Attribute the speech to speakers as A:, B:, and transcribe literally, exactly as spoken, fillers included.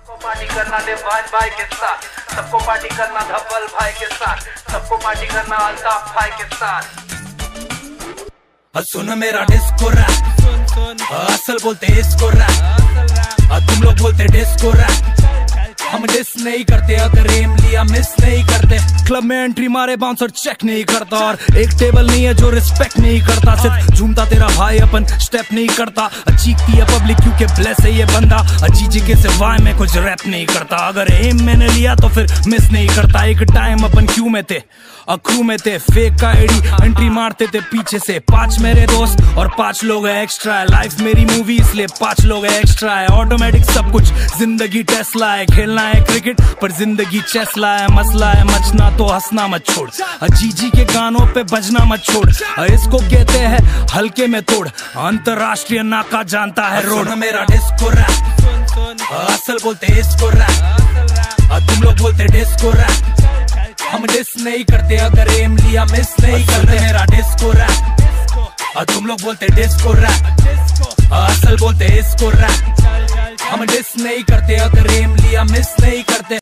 A: Party करना देवान भाई के साथ, सबको पार्टी करना धवल भाई के साथ, सबको पार्टी करना अल्ताफ भाई के साथ।
B: सुन मेरा डिस्को रैप, असल बोलते इसको रैप, तुम लोग बोलते डिस्को रैप। हम डिस नहीं करते, अगर एम लिया मिस नहीं करते। क्लब में एंट्री मारे बाउंसर चेक नहीं करता, और एक टेबल नहीं है जो रिस्पेक्ट नहीं करता। सिर्फ झूमता तेरा भाई अपन स्टेप नहीं करता, चीखती है पब्लिक क्योंकि ब्लेस है ये बंदा। अजीजी के सिवाय में कुछ रैप नहीं करता, अगर एम मैंने लिया तो फिर मिस नहीं करता। एक टाइम अपन क्यू में थे, अक्रू में थे, फेक का आईडी एंट्री मारते थे पीछे से। पांच मेरे दोस्त और पांच लोग है एक्स्ट्रा है, लाइफ मेरी मूवी इसलिए पांच लोग है एक्स्ट्रा है। ऑटोमेटिक सब कुछ, जिंदगी टेस्ला है, खेलना है क्रिकेट पर जिंदगी चेस्ला है। मसला है मचना तो हंसना मत छोड़, अजीजी के गानों पे बजना मत छोड़। इसको कहते हैं हल्के में तोड़, अंतरराष्ट्रीय नाका जानता है रोड। मेरा डिस्को रैप, असल बोलते इसको रैप, तुम लोग बोलते डिस्को रैप। हम डिस नहीं करते, अगर एम लिया मिस नहीं करते। मेरा डिस्को रैप, तुम लोग बोलते डिस्को रैप, असल बोलते इसको रैप। हम डिस नहीं करते, अगर एम लिया मिस नहीं करते।